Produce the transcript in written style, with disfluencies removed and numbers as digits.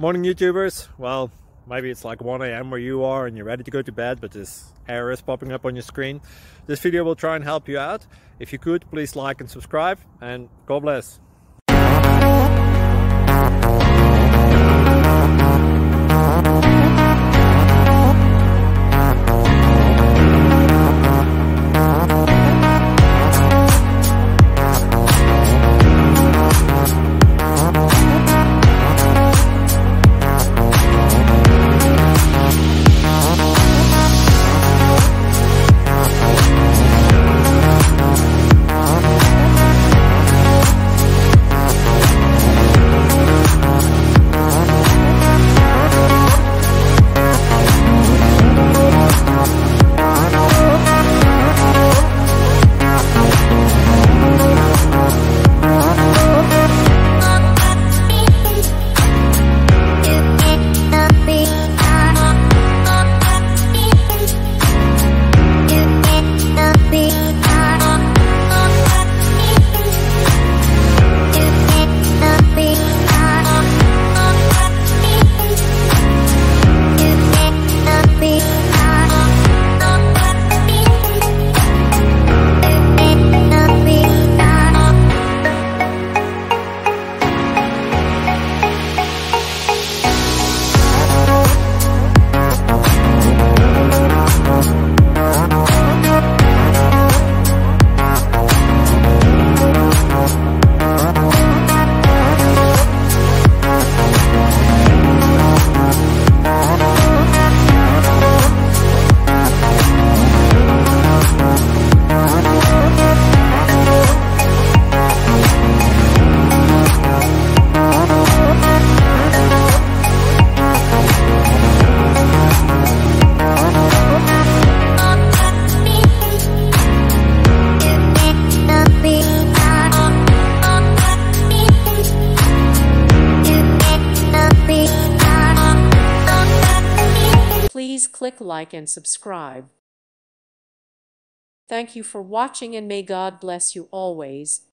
Morning YouTubers. Well, maybe it's like 1 a.m. where you are and you're ready to go to bed, but this error is popping up on your screen. This video will try and help you out. If you could, please like and subscribe, and God bless. Please click like and subscribe. Thank you for watching, and may God bless you always.